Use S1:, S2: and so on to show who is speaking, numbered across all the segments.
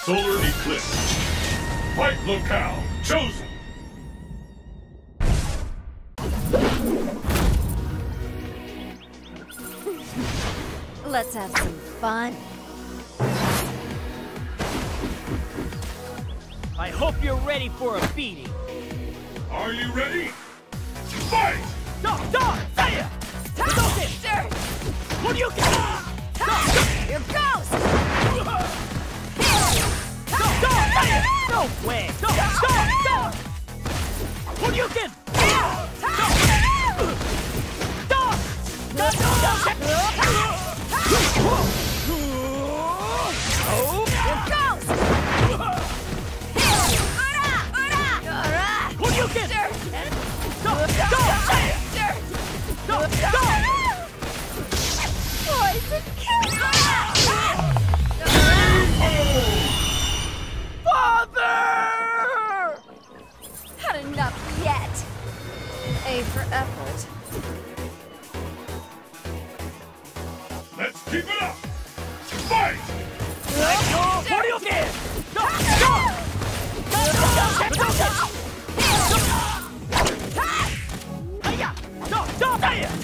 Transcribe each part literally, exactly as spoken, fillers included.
S1: Solar Eclipse. Fight locale chosen.
S2: Let's have some fun.
S3: I hope you're ready for a beating.
S1: Are you ready? Fight!
S3: No, no, say it!
S2: Sure.
S3: What do you get?
S2: Here goes!
S3: No, no, say it! No way! No, no, no! What do you get? No, no, no, no! Oh!
S2: Here goes!
S3: What do you get?
S2: Sure.
S3: No, no, say it!
S2: Sure.
S3: No, no!
S2: Poison kill!
S3: Father!
S2: Had enough yet. A for effort.
S1: Let's keep it up! Fight!
S3: What do you get? No, no! No, no, no, no! Hiya! No, no, say it!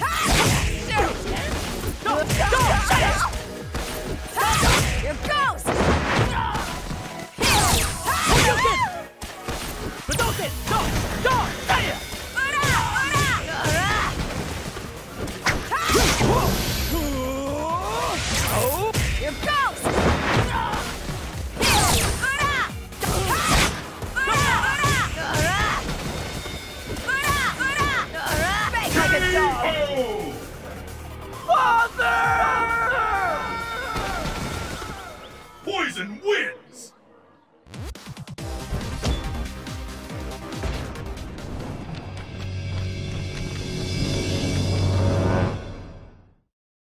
S3: No, no, say it!
S2: Here goes!
S3: What do you get? But don't say it! No, no, say it! Oh!
S2: Here goes!
S3: Father!